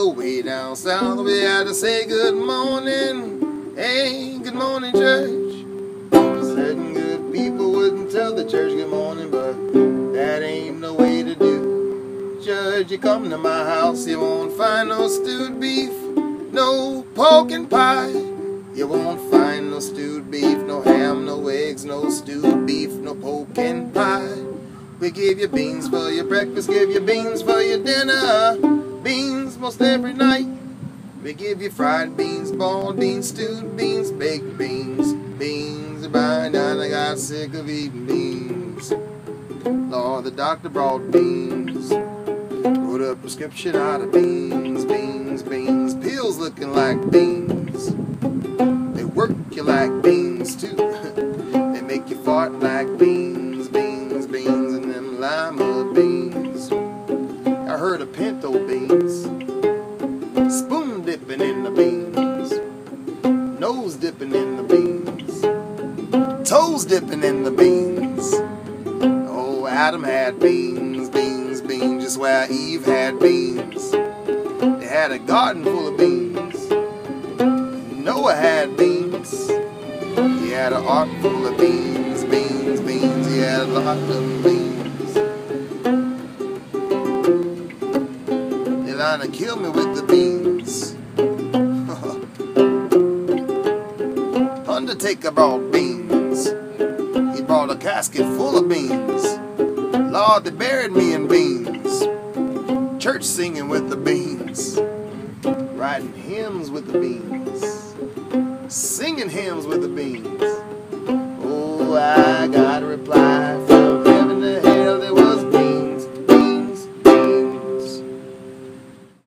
Oh, way down south we had to say good morning. Hey, good morning, church. Certain good people wouldn't tell the church good morning, but that ain't no way to do. Judge, you come to my house, you won't find no stewed beef, no pork and pie. You won't find no stewed beef, no ham, no eggs, no stewed beef, no pork and pie. We give you beans for your breakfast, give you beans for your dinner. Beans most every night. We give you fried beans, boiled beans, stewed beans, baked beans. Beans, by now I got sick of eating beans. Lord, the doctor brought beans. Wrote a prescription out of beans, beans, beans. Pills looking like beans. They work you like beans too. They make you fart like beans, beans, beans, and them lima beans. I heard of pinto beans, spoon dipping in the beans, nose dipping in the beans, toes dipping in the beans. Oh, Adam had beans, beans, beans, just where Eve had beans. They had a garden full of beans. Noah had beans. He had an ark full of beans, beans, beans. He had a lot of beans. They trying to kill me with the beans. Undertaker brought beans. He brought a casket full of beans. Lord, they buried me in beans. Church singing with the beans. Writing hymns with the beans. Singing hymns with the beans. Oh, I gotta reply.